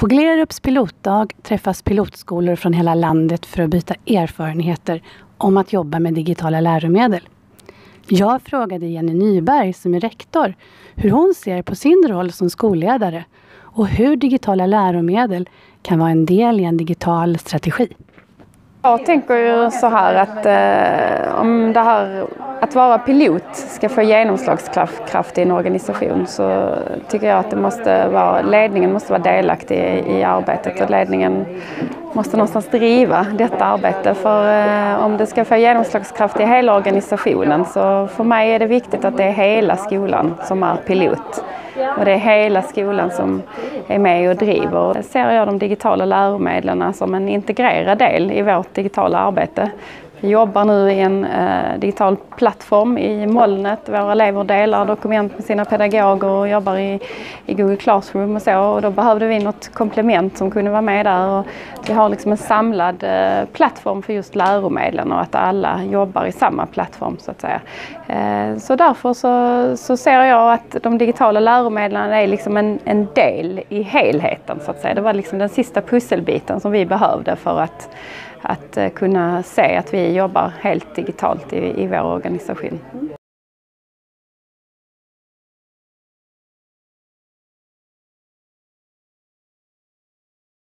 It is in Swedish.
På Glerups pilotdag träffas pilotskolor från hela landet för att byta erfarenheter om att jobba med digitala läromedel. Jag frågade Jenny Nyberg som är rektor hur hon ser på sin roll som skolledare och hur digitala läromedel kan vara en del i en digital strategi. Jag tänker ju så här att om det här att vara pilot ska få genomslagskraft i en organisation, så tycker jag att ledningen måste vara delaktig i arbetet, och ledningen måste någonstans driva detta arbete. För om det ska få genomslagskraft i hela organisationen, så för mig är det viktigt att det är hela skolan som är pilot. Och det är hela skolan som är med och driver. Ser jag de digitala läromedlen som en integrerad del i vårt digitala arbete. Vi jobbar nu i en digital plattform i molnet. Våra elever delar dokument med sina pedagoger och jobbar i Google Classroom och så. Och då behövde vi något komplement som kunde vara med där. Och vi har liksom en samlad plattform för just läromedlen, och att alla jobbar i samma plattform så att säga. Så därför så ser jag att de digitala läromedlen är liksom en del i helheten så att säga. Det var liksom den sista pusselbiten som vi behövde för att kunna se att vi jobbar helt digitalt i vår organisation.